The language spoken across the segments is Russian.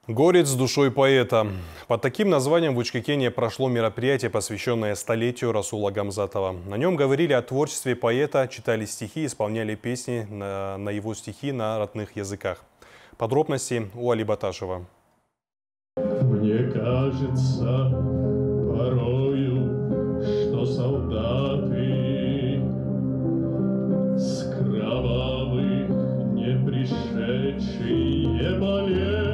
Горец с душой поэта. Под таким названием в Учкекене прошло мероприятие, посвященное столетию Расула Гамзатова. На нем говорили о творчестве поэта, читали стихи, исполняли песни на его стихи на родных языках. Подробности у Али Баташева. Мне кажется порою, что солдаты с кровавых не пришедшие полей.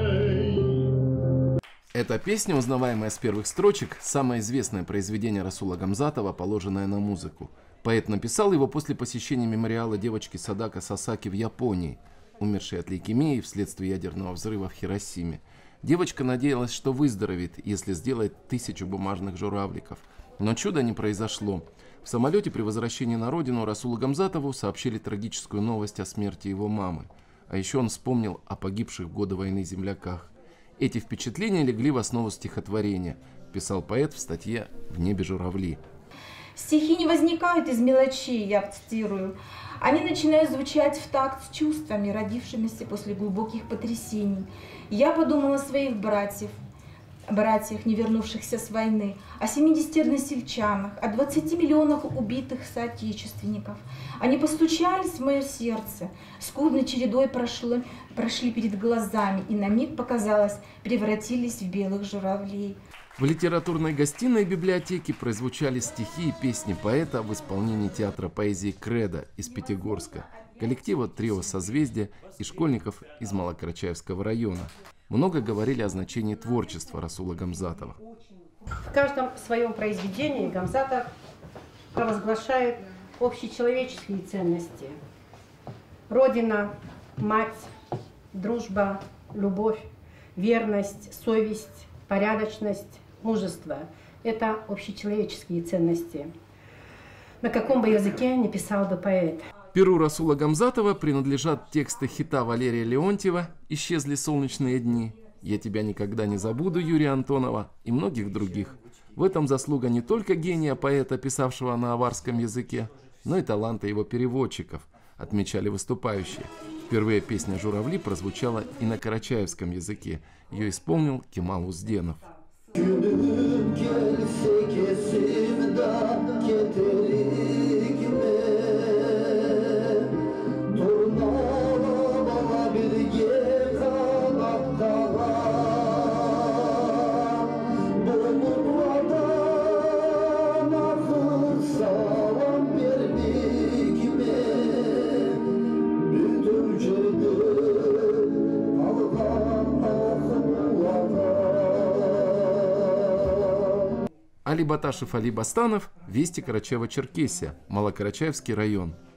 Эта песня, узнаваемая с первых строчек, самое известное произведение Расула Гамзатова, положенное на музыку. Поэт написал его после посещения мемориала девочки Садако Сасаки в Японии, умершей от лейкемии вследствие ядерного взрыва в Хиросиме. Девочка надеялась, что выздоровеет, если сделает 1000 бумажных журавликов. Но чуда не произошло. В самолете при возвращении на родину Расулу Гамзатову сообщили трагическую новость о смерти его мамы. А еще он вспомнил о погибших в годы войны земляках. Эти впечатления легли в основу стихотворения, писал поэт в статье «В небе журавли». Стихи не возникают из мелочей, я цитирую. Они начинают звучать в такт с чувствами, родившимися после глубоких потрясений. Я подумала о своих братьях, не вернувшихся с войны, о 70 односельчанах, о 20 миллионах убитых соотечественников. Они постучались в мое сердце, скудной чередой прошли перед глазами и на миг, показалось, превратились в белых журавлей. В литературной гостиной библиотеки прозвучали стихи и песни поэта в исполнении театра поэзии «Кредо» из Пятигорска, коллектива «Трио Созвездия» и школьников из Малокарачаевского района. Много говорили о значении творчества Расула Гамзатова. В каждом своем произведении Гамзатов провозглашает общечеловеческие ценности. Родина, мать, дружба, любовь, верность, совесть, порядочность, мужество – это общечеловеческие ценности. На каком бы языке ни писал бы поэт. Перу Расула Гамзатова принадлежат тексты хита Валерия Леонтьева «Исчезли солнечные дни», «Я тебя никогда не забуду» Юрия Антонова и многих других. В этом заслуга не только гения поэта, писавшего на аварском языке, но и таланта его переводчиков, отмечали выступающие. Впервые песня «Журавли» прозвучала и на карачаевском языке. Ее исполнил Кемал Узденов. Али Баташев, Али Бастанов, Вести, Карачаево-Черкесия, Малокарачаевский район.